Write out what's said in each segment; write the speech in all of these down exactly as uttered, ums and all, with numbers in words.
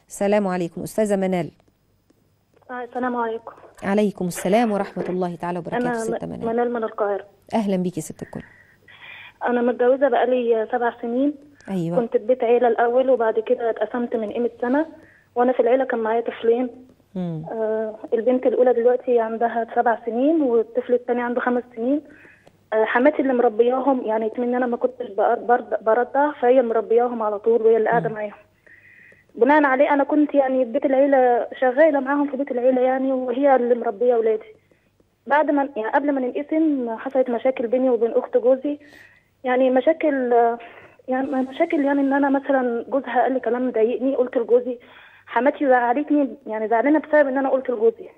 السلام عليكم أستاذة منال. آه، السلام عليكم. عليكم السلام ورحمة الله تعالى وبركاته. أنا ست م- منال، منال من القاهرة. أهلا بيكي ست الكل. أنا متجوزة بقالي سبع سنين. أيوة. كنت في بيت عيلة الأول وبعد كده اتقسمت من قيمة سنة، وأنا في العيلة كان معايا طفلين. مم. آه البنت الأولى دلوقتي عندها سبع سنين والطفل الثاني عنده خمس سنين. آه حماتي اللي مربياهم، يعني كمان أنا ما كنتش بقر- برد- برضع، فهي مربياهم على طول وهي اللي قاعدة معاهم. بناء عليه أنا كنت يعني في بيت العيلة شغالة معاهم في بيت العيلة يعني، وهي اللي مربية أولادي. بعد ما يعني قبل ما ننقسم حصلت مشاكل بيني وبين اخت جوزي، يعني مشاكل يعني مشاكل يعني ان انا مثلا جوزها قال لي كلام مضايقني، قلت لجوزي. حماتي زعلتني، يعني زعلانه بسبب ان انا قلت لجوزي.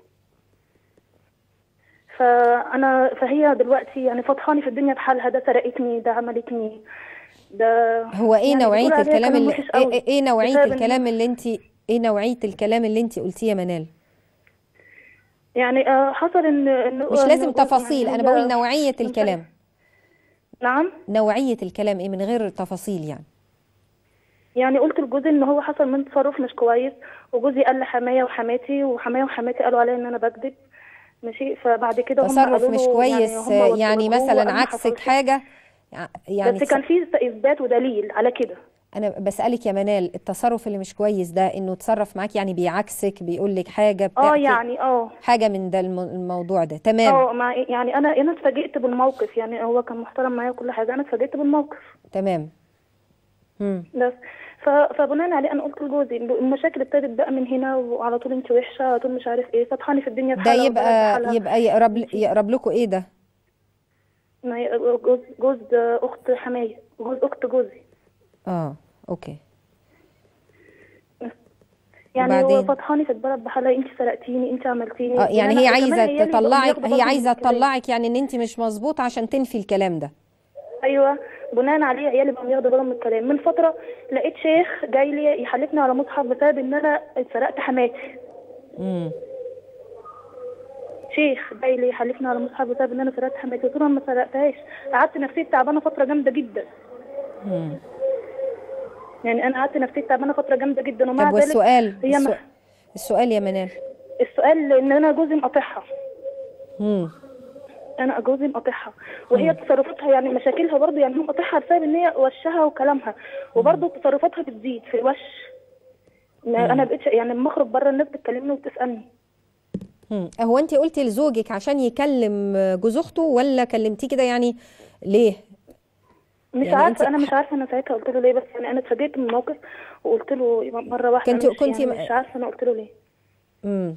فانا فهي دلوقتي يعني فضحاني في الدنيا بحالها، ده سرقتني، ده عملتني، ده هو إيه يعني نوعية بتقول عليها الكلام كلام اللي وحش إيه, قوي إيه إيه نوعية بسبب ان الكلام اللي أنت إيه نوعية الكلام اللي أنت قلتيه يا منال؟ يعني آه، حصل ان ان مش لازم إن جوز تفاصيل، يعني أنا بقول هي نوعية من طريق. الكلام. نعم. نوعية الكلام إيه من غير تفاصيل يعني؟ يعني قلت لجوزي ان هو حصل من تصرف مش كويس، وجوزي قال لحماية وحماتي، وحماية وحماتي قالوا عليا ان انا بكذب. ماشي، فبعد كده هم تصرف قالوا مش له، يعني كويس، هم آه، يعني واجهوه مثلا وقالوا ما عكسك حصلش. حاجة بس يعني. كان في اثبات ودليل على كده. انا بسألك يا منال، التصرف اللي مش كويس ده انه تصرف معاك يعني بيعكسك، بيقول لك حاجة اه بتاع ك- يعني اه حاجة من ده الم- الموضوع ده. تمام. اه مع يعني انا انا اتفاجئت بالموقف، يعني هو كان محترم معايا وكل حاجه، انا اتفاجئت بالموقف. تمام. مم. بس ف... فبناء عليه انا قلت لجوزي المشاكل ابتدت بقى من هنا، وعلى طول انت وحشه، على طول مش عارف ايه، فطحاني في الدنيا ده بحالها والبلد يبقى بحالها. يبقى يقرب انت يقرب لكم ايه ده؟ ما هي جوز جوز اخت حماية، جوز اخت جوزي. اه. اوكي. يعني هو وبعدين فضحاني في البلد بحالها، انت سرقتيني، انت عملتيني، اه يعني بناء هي وكمان عايزة عيالي بقوا تطلعك، بياخدوا هي برضه من عايزة الكلام. تطلعك يعني ان انت مش مظبوط عشان تنفي الكلام ده. ايوه، بناء عليه عيالي بقوا ياخدوا بالهم من الكلام. من فتره لقيت شيخ جاي لي يحلفني على مصحف بسبب ان انا سرقت حماتي. امم. شيخ جاي لي يحلفني على مصحف بسبب ان انا سرقت حماتي، قلت له انا ما سرقتهاش. قعدت نفسيتي تعبانه فتره جامده جدا. امم. يعني انا قعدت نفسيتي تعبانه فتره جامده جدا، ومع طب ذلك والسؤال هي ما. السؤال, السؤال يا منال. السؤال ان انا جوزي مقاطعها. امم. انا جوزي مقاطعها، وهي تصرفاتها يعني مشاكلها برضه، يعني هو مقاطعها بسبب ان هي وشها وكلامها، وبرضه تصرفاتها بتزيد في الوش. ما- انا بقيتش يعني لما اخرج بره الناس بتكلمني وبتسالني. مم. هو انت قلتي لزوجك عشان يكلم جوز اخته ولا كلمتيه كده يعني ليه؟ مش يعني انت عارفه، انا مش عارفه انا ساعتها قلت له ليه، بس يعني انا اتفاجئت من الموقف وقلت له مره واحده، كنت انا مش كنت يعني مش عارفه انا قلت له ليه. امم.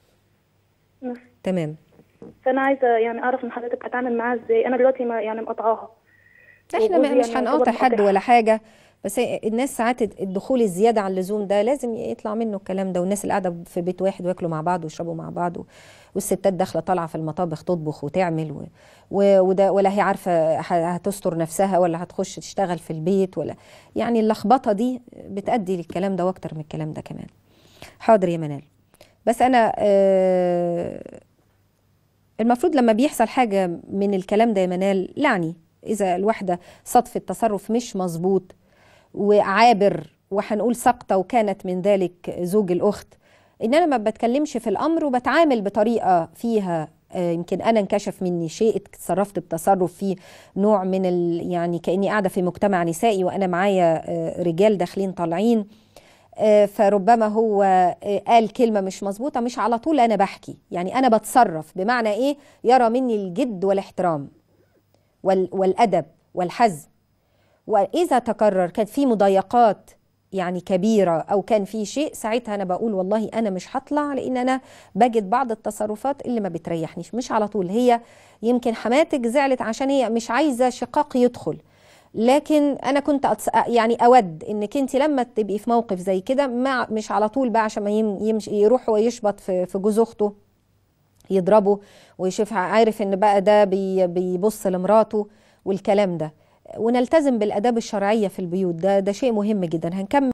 بس. تمام. فانا عايزه يعني اعرف من حضرتك اتعامل معاها ازاي، انا دلوقتي ما يعني مقاطعاها، احنا م- وجوزي مش يعني يعتبر هنقاطع حد مقاطعها. ولا حاجه، بس الناس ساعات الدخول الزياده عن اللزوم ده لازم يطلع منه الكلام ده، والناس اللي قاعده في بيت واحد وياكلوا مع بعض ويشربوا مع بعض و... والستات داخله طالعه في المطابخ تطبخ وتعمل و... و... وده ولا هي عارفه ه- هتستر نفسها ولا هتخش تشتغل في البيت، ولا يعني اللخبطه دي بتأدي للكلام ده واكتر من الكلام ده كمان. حاضر يا منال. بس انا آه المفروض لما بيحصل حاجة من الكلام ده يا منال، يعني إذا الواحدة صدفة تصرف مش مظبوط وعابر، وهنقول سقطة وكانت من ذلك زوج الأخت، إن أنا ما بتكلمش في الأمر وبتعامل بطريقة فيها آه، يمكن أنا انكشف مني شيء، اتصرفت بتصرف فيه نوع من ال يعني كأني قاعدة في مجتمع نسائي وأنا معايا آه، رجال داخلين طالعين، آه، فربما هو آه، قال كلمة مش مظبوطة، مش على طول أنا بحكي، يعني أنا بتصرف بمعنى إيه، يرى مني الجد والاحترام وال- والأدب والحزم. وإذا تكرر كانت في مضايقات يعني كبيرة أو كان في شيء، ساعتها أنا بقول والله أنا مش هطلع، لأن أنا بجد بعض التصرفات اللي ما بتريحنيش. مش على طول، هي يمكن حماتك زعلت عشان هي مش عايزة شقاق يدخل، لكن انا كنت أتص... يعني اود انك انت لما تبقي في موقف زي كده مع مش على طول بقى عشان ما يم... يمشي يروح ويشبط في في جوز اخته يضربه ويشوف عارف ان بقى ده بي... بيبص لمراته والكلام ده، ونلتزم بالاداب الشرعيه في البيوت، ده ده شيء مهم جدا. هنكمل.